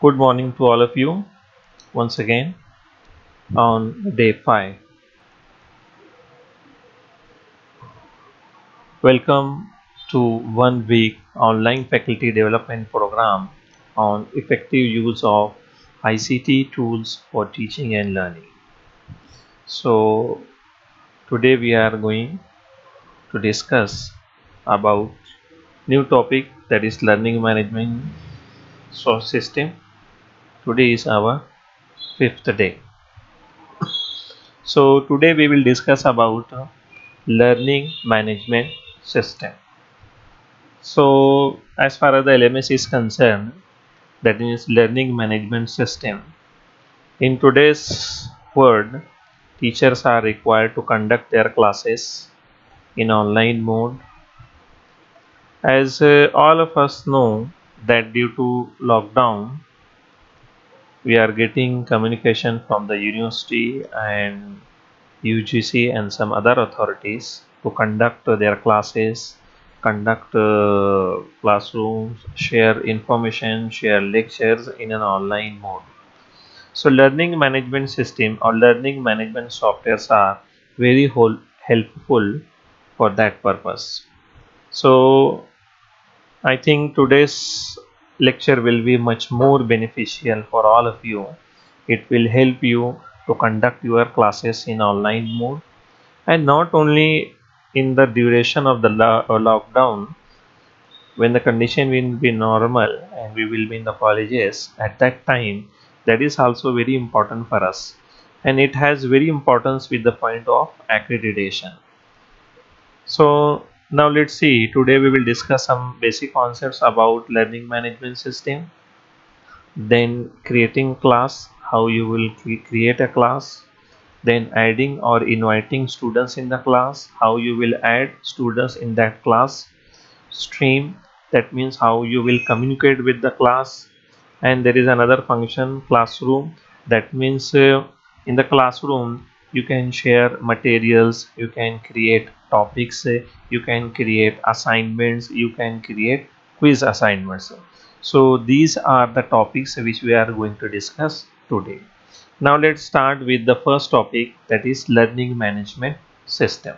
Good morning to all of you once again on day 5. Welcome to 1 week online faculty development program on effective use of ICT tools for teaching and learning. So today we are going to discuss about new topic, that is learning management system. Today is our 5th day. So today we will discuss about learning management system. So as far as the LMS is concerned, that is learning management system. In today's world, teachers are required to conduct their classes in online mode. As all of us know that due to lockdown, we are getting communication from the university and UGC and some other authorities to conduct their classes, conduct classrooms, share information, share lectures in an online mode. So learning management system or learning management softwares are very helpful for that purpose. So I think today's lecture will be much more beneficial for all of you. It will help you to conduct your classes in online mode, and not only in the duration of the lockdown, when the condition will be normal and we will be in the colleges at that time. That is also very important for us, and it has very importance with the point of accreditation. So now let's see, today we will discuss some basic concepts about learning management system, then creating class, how you will create a class, then adding or inviting students in the class, how you will add students in that class stream, that means how you will communicate with the class. And there is another function, classroom, that means in the classroom you can share materials, you can create topics, you can create assignments, you can create quiz assignments. So these are the topics which we are going to discuss today. Now let's start with the first topic, that is learning management system.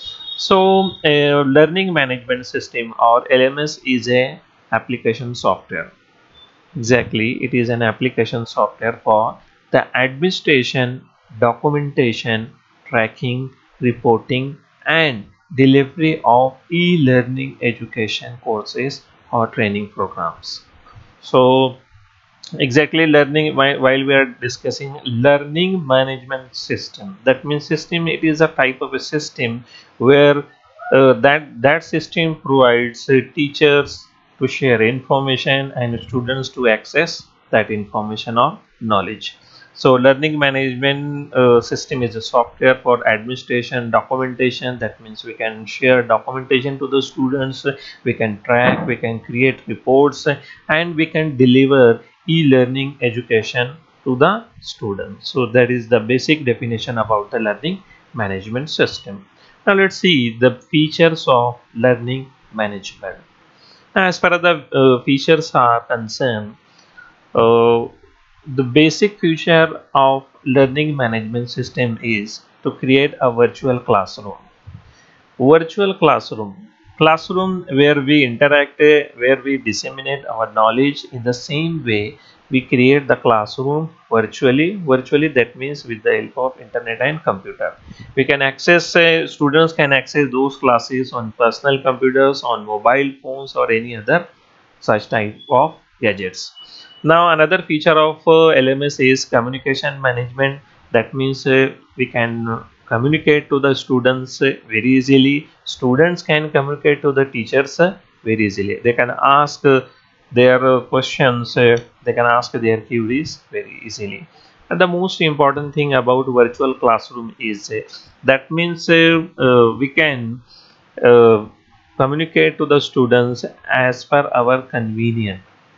So learning management system or LMS is a application software. Exactly, it is an application software for the administration, documentation, tracking, reporting and delivery of e-learning education courses or training programs. So exactly, learning, while we are discussing learning management system, that means system, it is a type of a system where that system provides teachers to share information and students to access that information or knowledge. So learning management system is a software for administration, documentation, that means we can share documentation to the students, we can track, we can create reports, and we can deliver e-learning education to the students. So that is the basic definition about the learning management system. Now let's see the features of learning management. As far as the features are concerned, uh, the basic feature of learning management system is to create a virtual classroom. Virtual classroom where we interact, where we disseminate our knowledge. In the same way, we create the classroom virtually, that means with the help of internet and computer. We can access, students can access those classes on personal computers, on mobile phones or any other such type of gadgets. Now another feature of LMS is communication management. That means we can communicate to the students very easily. Students can communicate to the teachers very easily. They can ask their questions, they can ask their queries very easily. And the most important thing about virtual classroom is that means we can uh, communicate to the students as per our convenience.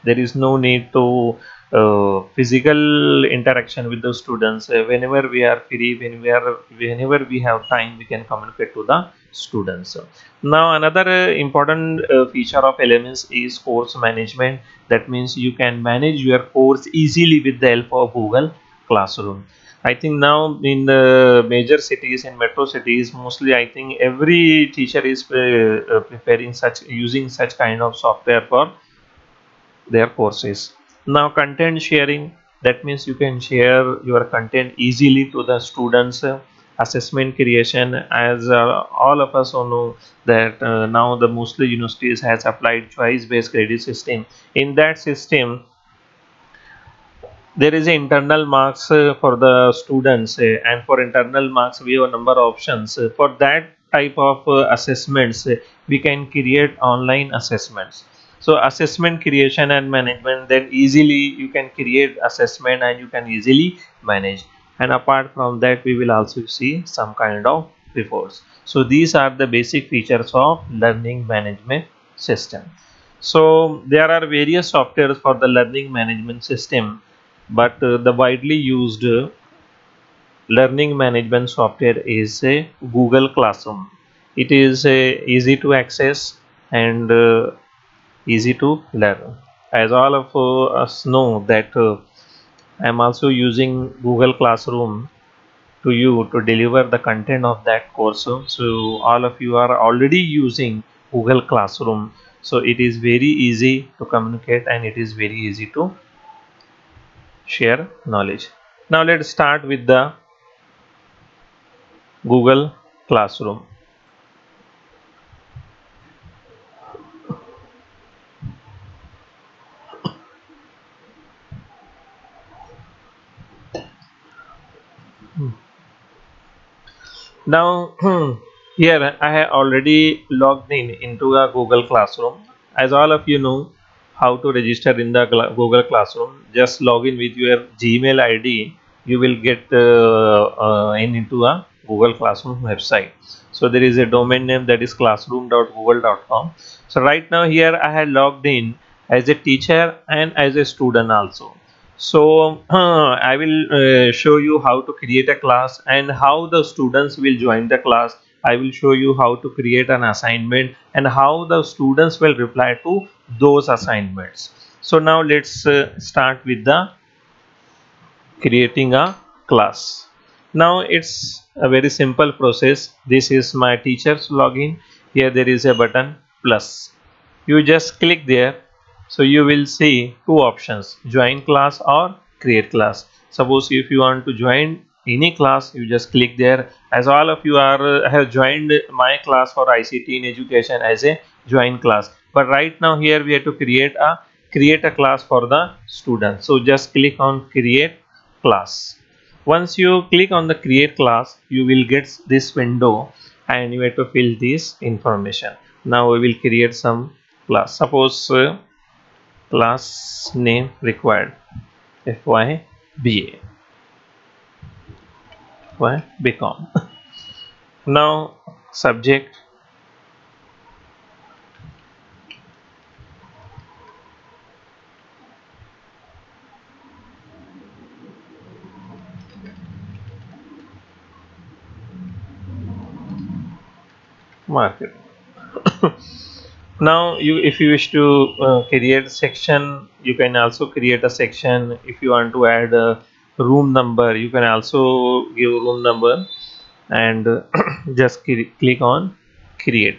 There is no need to physical interaction with the students. Whenever we are free, whenever we have time, we can communicate to the students. Now another important feature of LMS is course management. That means you can manage your course easily with the help of Google Classroom. I think now in the major cities, in metro cities, mostly I think every teacher is preparing such, using such kind of software for their courses. Now content sharing, that means you can share your content easily to the students. Assessment creation, as all of us all know that now the mostly universities has applied choice based credit system. In that system there is a internal marks for the students, and for internal marks we have a number of options. For that type of assessments, we can create online assessments. So assessment creation and management, then easily you can create assessment and you can easily manage. And apart from that, we will also see some kind of reports. So these are the basic features of learning management system. So there are various softwares for the learning management system, but the widely used learning management software is a Google Classroom. It is easy to access and easy to learn. As all of us know that I am also using Google Classroom to you to deliver the content of that course. So all of you are already using Google Classroom. So it is very easy to communicate and it is very easy to share knowledge. Now let's start with the Google Classroom. Now here I have already logged in into a Google Classroom. As all of you know how to register in the Google Classroom, just log in with your Gmail ID. You will get into a Google Classroom website. So there is a domain name, that is classroom.google.com. So right now here I had logged in as a teacher and as a student also. So I will show you how to create a class and how the students will join the class. I will show you how to create an assignment and how the students will reply to those assignments. So now let's start with the creating a class. Now it's a very simple process. This is my teacher's login. Here there is a button plus. You just click there. So you will see two options, join class or create class. Suppose if you want to join any class, you just click there. As all of you are have joined my class for ICT in education as a join class, but right now here we have to create a class for the student. So just click on create class. Once you click on the create class, you will get this window and you have to fill this information. Now we will create some class. Suppose class name required FYBA, BCom. Now subject, marketing. Now if you wish to create section, you can also create a section. If you want to add a room number, you can also give room number and just click on create.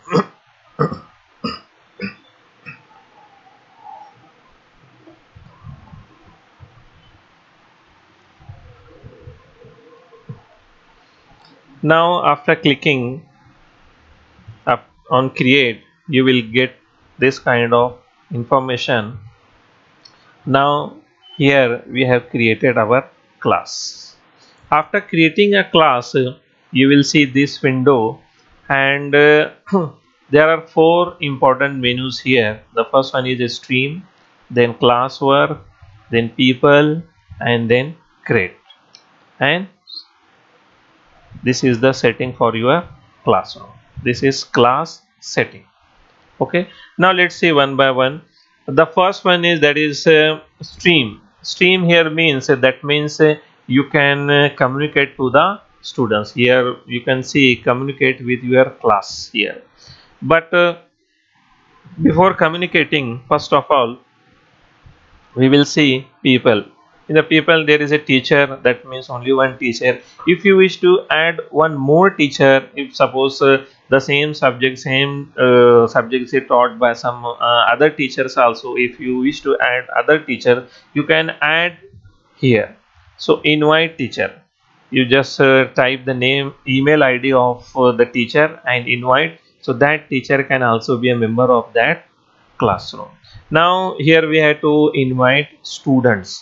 Now after clicking up on create, you will get this kind of information. Now here we have created our class. After creating a class, you will see this window and there are four important menus here. The first one is a stream, then classwork, then people, and then create. And this is the setting for your classroom. This is class setting. Okay, now let's see one by one. The first one is that is stream. Stream here means that means you can communicate to the students. Here you can see communicate with your class here. But before communicating, first of all, we will see people. In the people there is a teacher, that means only one teacher. If you wish to add one more teacher, if suppose the same subjects is taught by some other teachers also, if you wish to add other teacher, you can add here. So invite teacher, you just type the name, email id of the teacher and invite, so that teacher can also be a member of that classroom. Now here we have to invite students.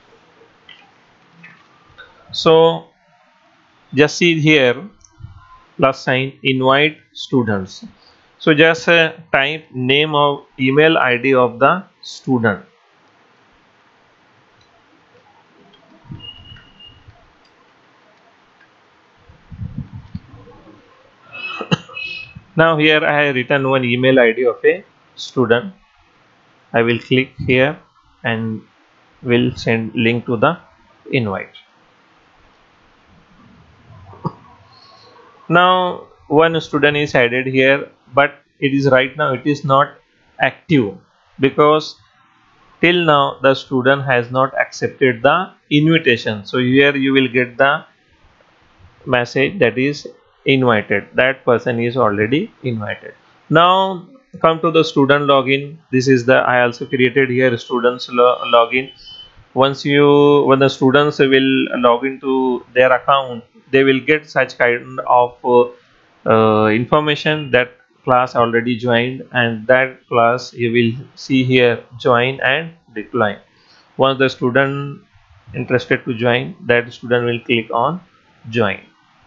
So just see here plus sign, invite students. So just type name of email id of the student. Now here I have written one email id of a student. I will click here and will send link to the invite. Now one student is added here, but it is right now it is not active because till now the student has not accepted the invitation. So here you will get the message that is invited, that person is already invited. Now come to the student login. This is the, I also created here students login. When the students will log into their account, they will get such kind of information that class already joined, and that class you will see here join and decline. Once the student interested to join, that student will click on join.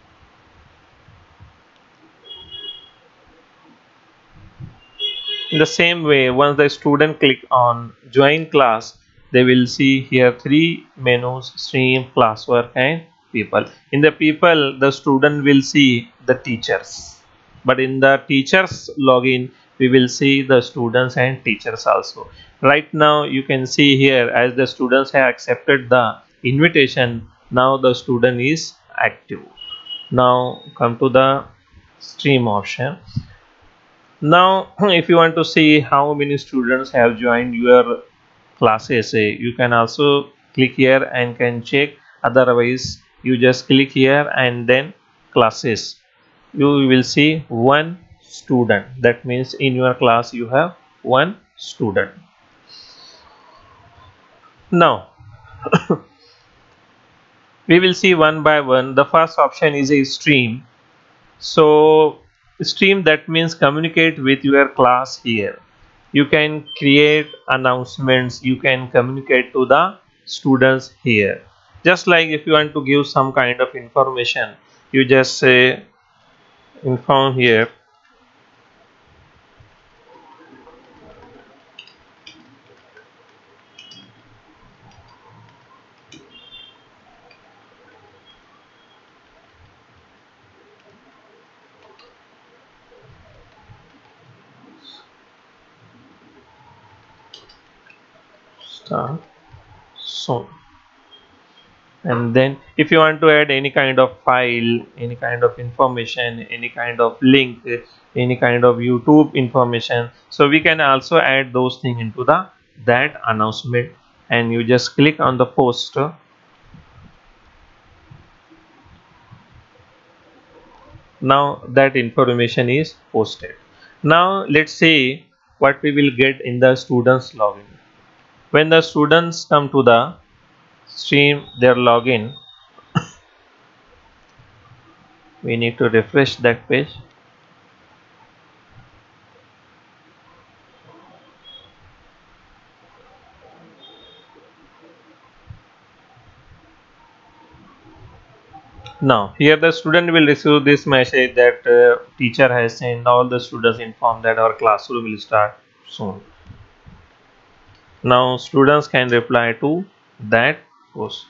In the same way, once the student click on join class, they will see here three menus: stream, classwork and people. In the people, the student will see the teachers, but in the teachers login, we will see the students and teachers also. Right now you can see here, as the students have accepted the invitation, now the student is active. Now come to the stream option. Now if you want to see how many students have joined your classes, you can also click here and can check. Otherwise you just click here and then classes, you will see one student. That means in your class you have one student. Now we will see one by one. The first option is a stream. So stream, that means communicate with your class. Here you can create announcements, you can communicate to the students here. Just like if you want to give some kind of information, you just say inform here. Start soon. And then if you want to add any kind of file, any kind of information, any kind of link, any kind of YouTube information, so we can also add those things into the that announcement, and you just click on the post. Now that information is posted. Now let's see what we will get in the students login. When the students come to the stream their login, we need to refresh that page. Now here the student will receive this message that teacher has sent all the students informed that our classroom will start soon. Now students can reply to that post.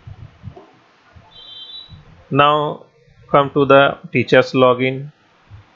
Now come to the teachers login.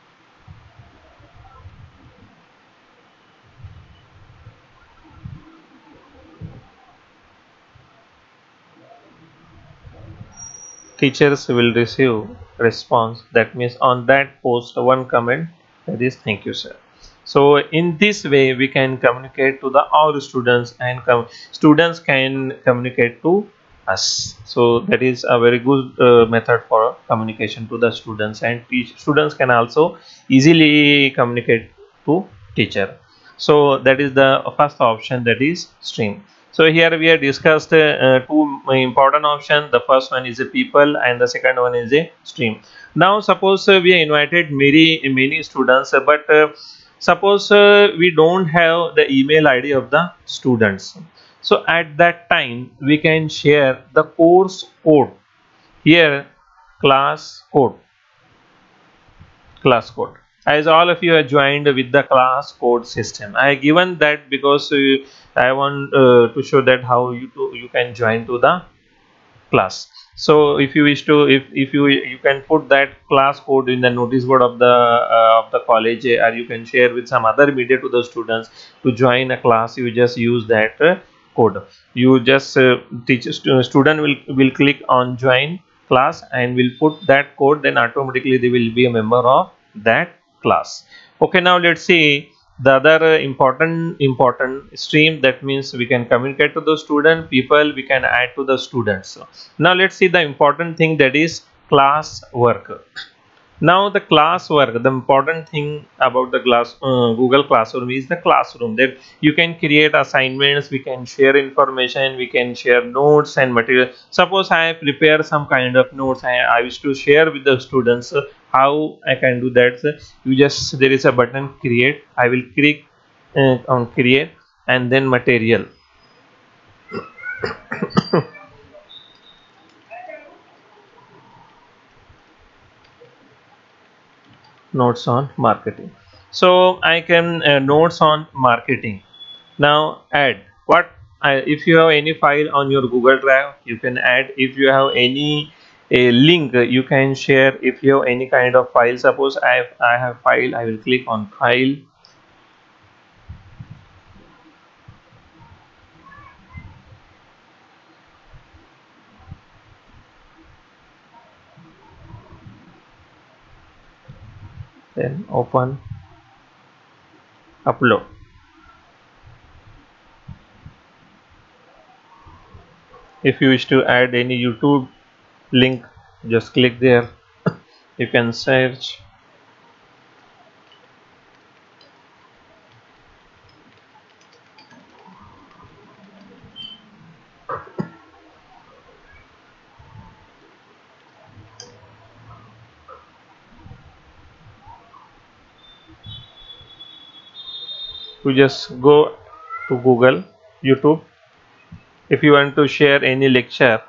teachers will receive response, that means on that post one comment, that is thank you sir. So in this way we can communicate to the all students, and students can communicate to us. So that is a very good method for communication to the students, and students can also easily communicate to teacher. So that is the first option, that is stream. So here we have discussed two important options. The first one is a people and the second one is a stream. Now suppose we are invited many students, but suppose we don't have the email ID of the students. So at that time we can share the course code here, class code, class code, as all of you are joined with the class code system. I have given that because I want to show that how you can join to the class. So if you wish to, if you can put that class code in the notice board of the college, or you can share with some other media to the students to join a class. You just use that code. You just student will click on join class and will put that code, then automatically they will be a member of that class. Okay, now let's see the other important stream. That means we can communicate to the student, people we can add to the students. Now let's see the important thing, that is class work. Now the class work, the important thing about the Google Classroom is the classroom, that you can create assignments, we can share information, we can share notes and material. Suppose I prepare some kind of notes, I wish to share with the students. How I can do that? You just, there is a button create, I will click on create, and then material. Notes on marketing. So I can notes on marketing. Now add what if you have any file on your Google Drive, you can add. If you have any a link, you can share. If you have any kind of file, suppose I have file, I will click on file, then open, upload. If you wish to add any YouTube link, just click there. You can search. You just go to Google, YouTube. If you want to share any lecture,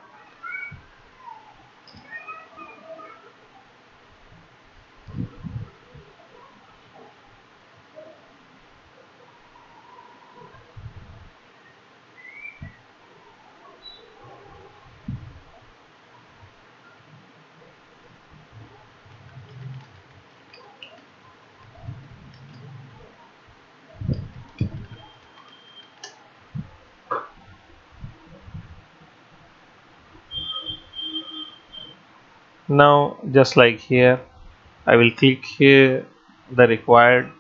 now just like here, I will click here the required.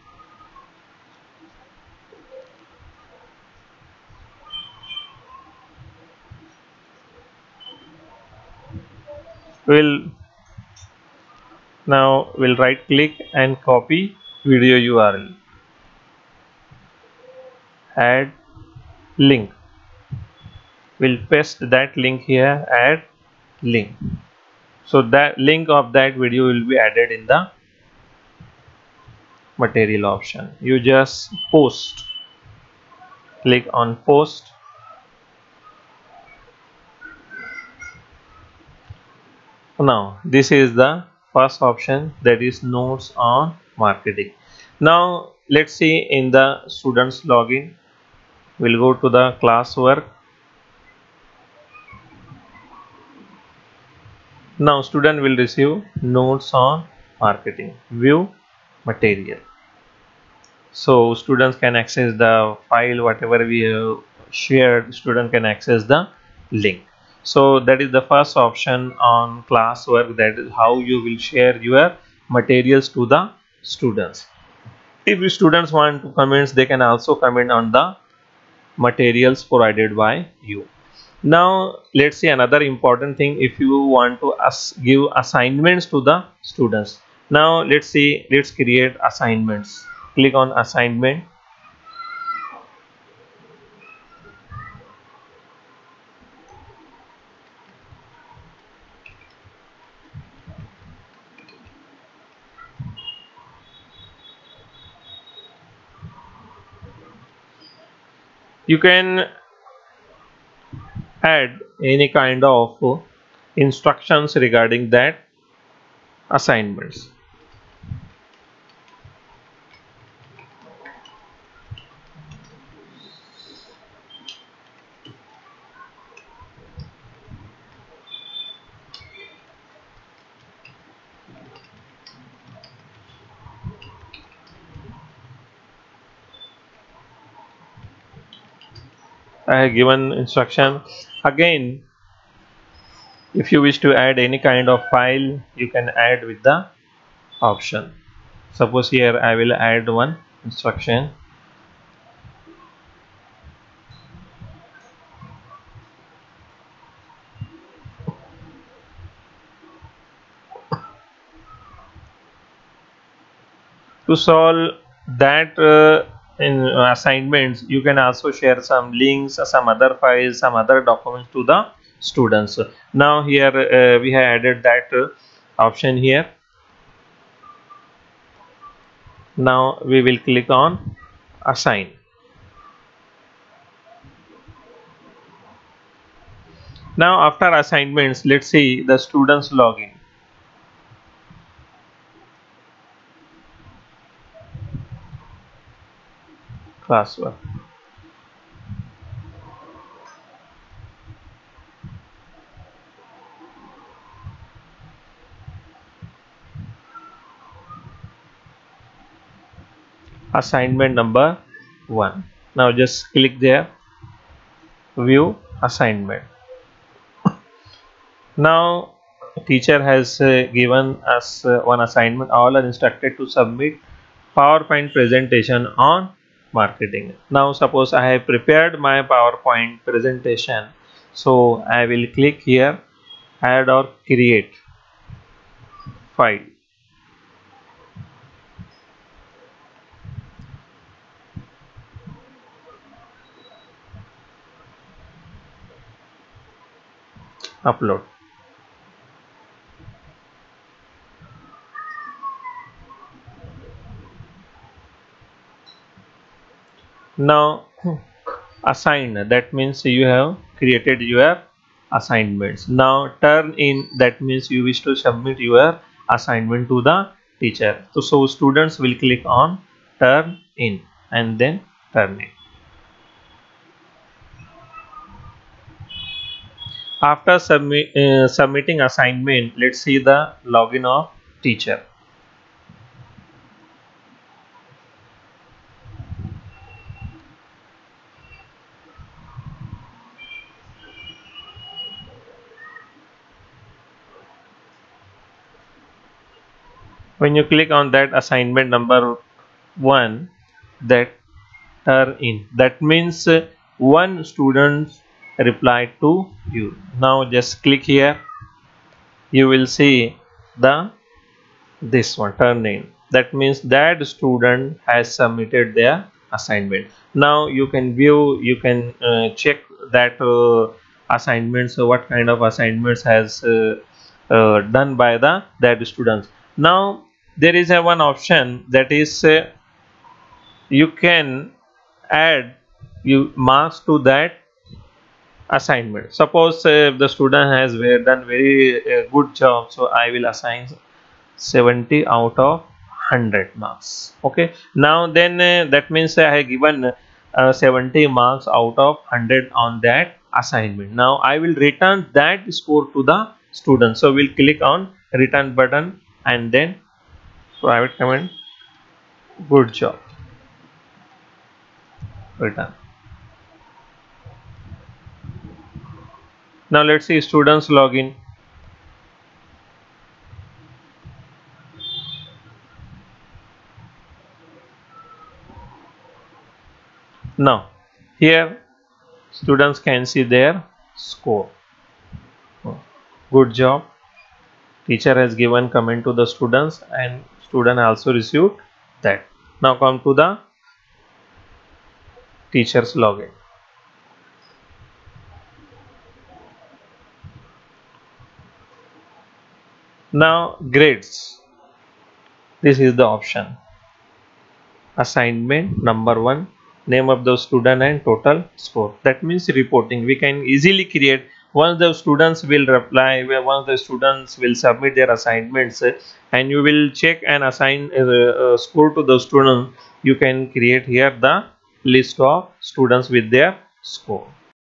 We'll right click and copy video URL, add link. We'll paste that link here, add link. So that link of that video will be added in the material option. You just post, click on post. Now this is the first option, that is notes on marketing. Now let's see in the students login. We'll go to the classwork. Now student will receive notes on marketing, view material. So students can access the file, whatever we have shared, student can access the link. So that is the first option on classwork, that is how you will share your materials to the students. If students want to comment, they can also comment on the materials provided by you. Now let's see another important thing. If you want to give assignments to the students, now let's create assignments. Click on assignment. You can add any kind of instructions regarding that assignments. I have given instruction. Again, if you wish to add any kind of file, you can add with the option. Suppose here I will add one instruction. To solve that in assignments, you can also share some links, some other files, some other documents to the students. Now here we have added that option here. Now we will click on assign. Now after assignments, let's see the students login. Classwork. Assignment number 1. Now just click there, view assignment. Now teacher has given us one assignment. All are instructed to submit PowerPoint presentation on marketing. Now suppose I have prepared my PowerPoint presentation, so I will click here, add or create file. Upload. Now assign, that means you have created your assignments. Now turn in, that means you wish to submit your assignment to the teacher. So students will click on turn in and then turn in. After submitting assignment, let's see the login of teacher. When you click on that assignment number 1, that turn in, that means one student replied to you. Now just click here, you will see the this one turn in, that means that student has submitted their assignment. Now you can view, you can check that assignments, what kind of assignments has done by the that students. Now there is a one option, that is you can add you marks to that assignment. Suppose the student has done very good job, so I will assign 70 out of 100 marks. Okay, now then that means I have given 70 marks out of 100 on that assignment. Now I will return that score to the student. So we'll click on return button and then private comment, good job, return. Now let's see students login. Now here students can see their score. Good job. Teacher has given comment to the students and student also received that. Now come to the teacher's login. Now grades. This is the option. Assignment number 1, name of the student and total score. That means reporting. We can easily create once the students will reply, once the students will submit their assignments, and you will check and assign score to the student. You can create here the list of students with their score.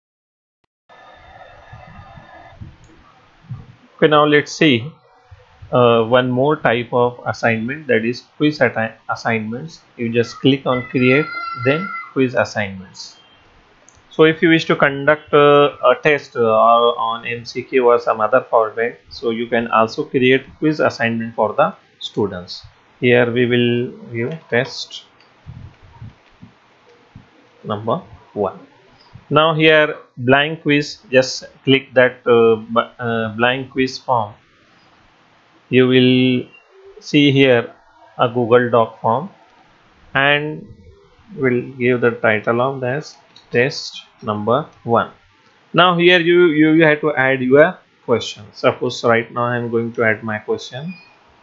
Okay, now let's see one more type of assignment, that is quiz assignments. You just click on create, then quiz assignments. So if you wish to conduct a test or on MCQ or some other format, so you can also create quiz assignment for the students. Here we will view test number 1. Now here blank quiz, just click that blank quiz form. You will see here a Google Doc form, and will give the title of this test number 1. Now here you have to add your question. Suppose right now I am going to add my question.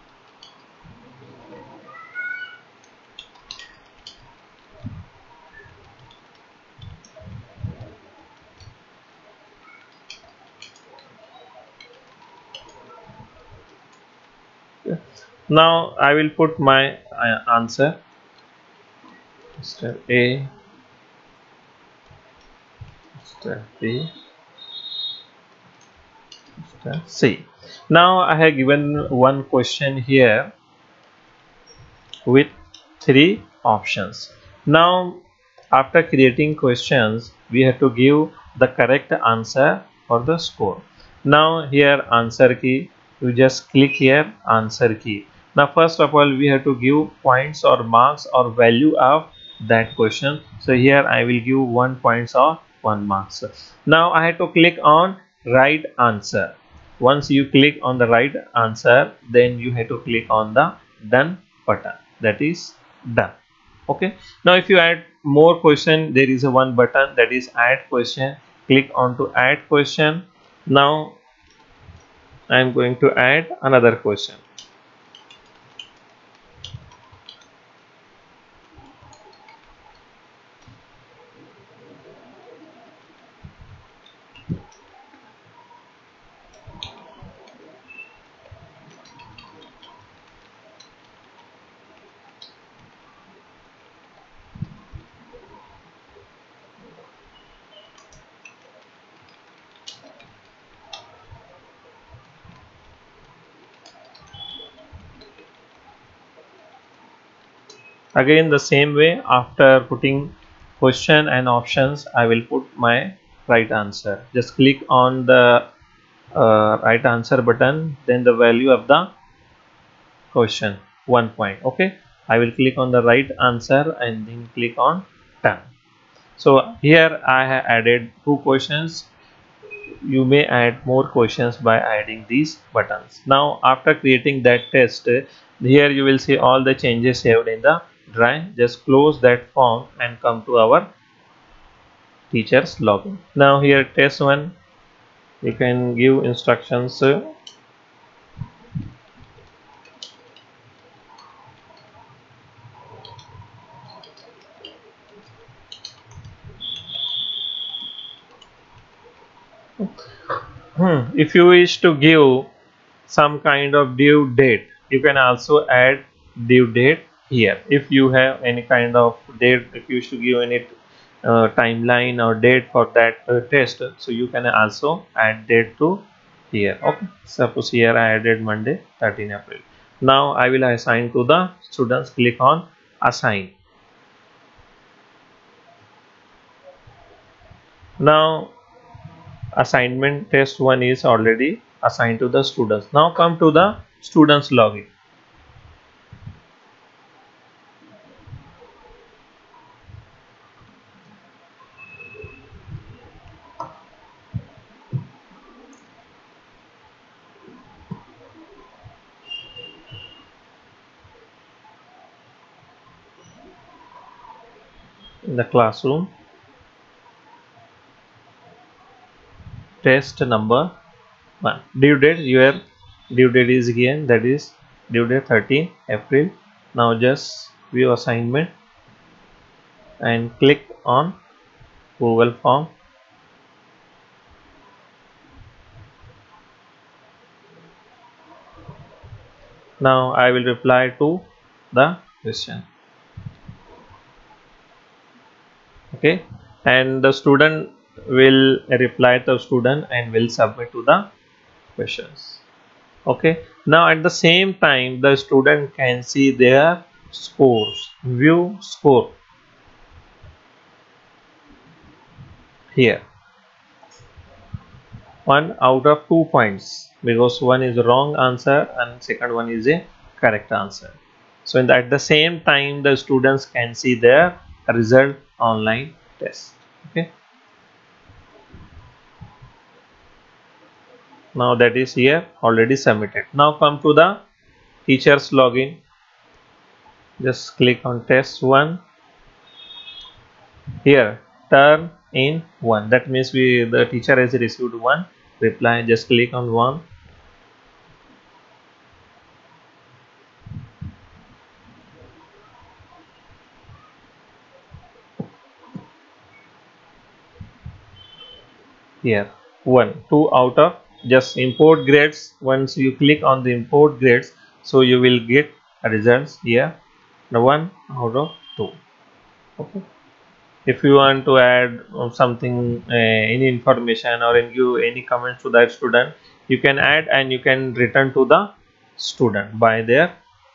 Now I will put my answer. Step A, step B, step C. Now I have given one question here with 3 options. Now after creating questions, we have to give the correct answer for the score. Now here answer key, you just click here answer key. Now first of all we have to give points or marks or value of that question. So here I will give 1 points or 1 marks. Now I have to click on right answer. Once you click on the right answer, then you have to click on the done button, that is done. Okay, now if you add more question, there is a one button, that is add question. Click on to add question. Now I am going to add another question. Again the same way, after putting question and options, I will put my right answer. Just click on the right answer button, then the value of the question 1 point. Okay, I will click on the right answer and then click on done. So here I have added 2 questions. You may add more questions by adding these buttons. Now after creating that test, here you will see all the changes saved in the drive. Just close that form and come to our teacher's login. Now here test 1, you can give instructions. If you wish to give some kind of due date, you can also add due date here. If you have any kind of date, if you wish to give any timeline or date for that test, so you can also add date to here. Okay, suppose here I added Monday 13 April. Now I will assign to the students. Click on assign. Now assignment test 1 is already assigned to the students. Now come to the students login. In the classroom, test number 1. Due date, your due date is here, that is due date 13 April. Now just view assignment and click on Google form. Now I will reply to the question. Okay, and the student will reply to the student and will submit to the questions. Okay, now at the same time the student can see their scores. View score here. 1 out of 2 points, because one is wrong answer and second one is a correct answer. So at the same time the students can see their result online test. Okay, now that is here already submitted. Now come to the teachers login. Just click on test 1. Here turn in 1, that means the teacher has received 1 reply. Just click on 1. Here 1, 2 out of, just import grades. Once you click on the import grades, so you will get results here, the 1 out of 2. Okay, if you want to add something, any information or give any comments to that student, you can add and you can return to the student by their.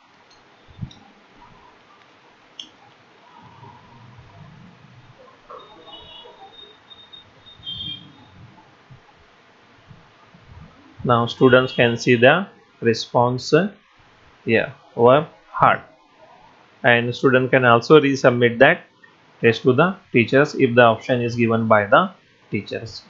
Now students can see the response here over hard, and student can also resubmit that test to the teachers if the option is given by the teachers.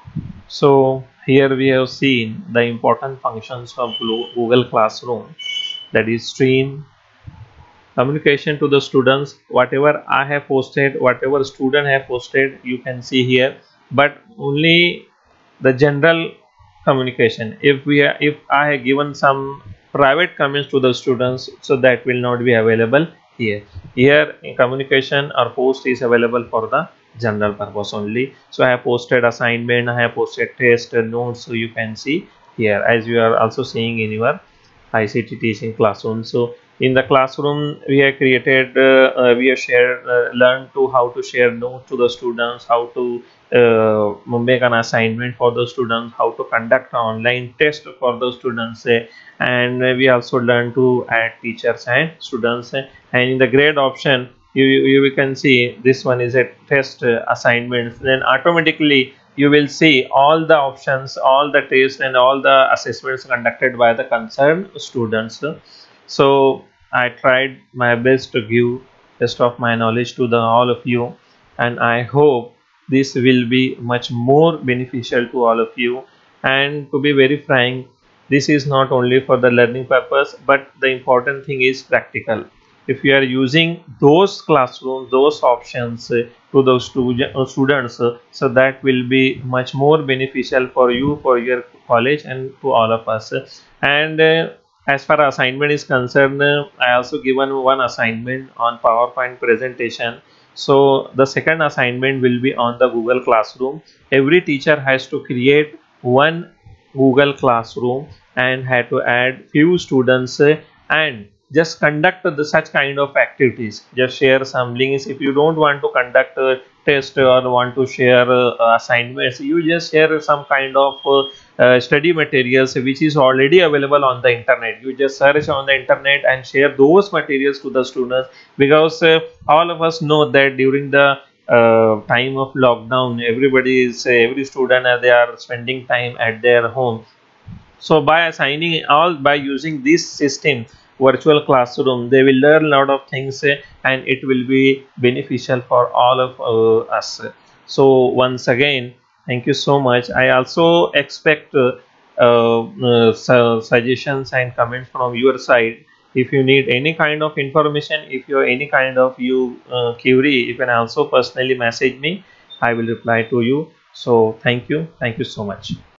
So here we have seen the important functions of Google Classroom, that is stream, communication to the students. Whatever I have posted, whatever student have posted, you can see here, but only the general communication. If I have given some private comments to the students, so that will not be available here. Here in communication or post is available for the general purpose only. So I have posted assignment, I have posted test notes, so you can see here, as you are also seeing in your ICT teaching classroom. So in the classroom we have created, we have shared, learned to how to share notes to the students, how to make an assignment for the students, how to conduct an online test for the students, and we also learn to add teachers and students. And in the grade option, you can see this one is a test assignment. Then automatically you will see all the options, all the tests and all the assessments conducted by the concerned students. So I tried my best to give best of my knowledge to all of you, and I hope this will be much more beneficial to all of you. And to be very frank, this is not only for the learning purpose, but the important thing is practical. If you are using those classrooms, those options to those students, so that will be much more beneficial for you, for your college, and to all of us. And as far as assignment is concerned, I also given one assignment on PowerPoint presentation. So the second assignment will be on the Google Classroom. Every teacher has to create one Google Classroom and had to add few students and just conduct such kind of activities. Just share some links. If you don't want to conduct a test or want to share assignments, you just share some kind of study materials which is already available on the internet. You just search on the internet and share those materials to the students, because all of us know that during the time of lockdown, every student they are spending time at their home. So by assigning all, by using this system, virtual classroom, they will learn a lot of things, and it will be beneficial for all of us. So once again, thank you so much. I also expect suggestions and comments from your side. If you need any kind of information, if you have any kind of query, you can also personally message me. I will reply to you. So thank you so much.